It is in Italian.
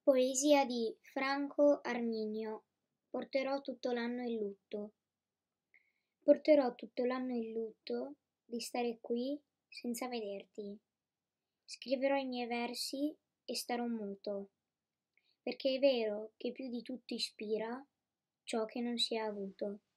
Poesia di Franco Arminio. Porterò tutto l'anno il lutto. Porterò tutto l'anno il lutto di stare qui senza vederti. Scriverò i miei versi e starò muto, perché è vero che più di tutto ispira ciò che non si è avuto.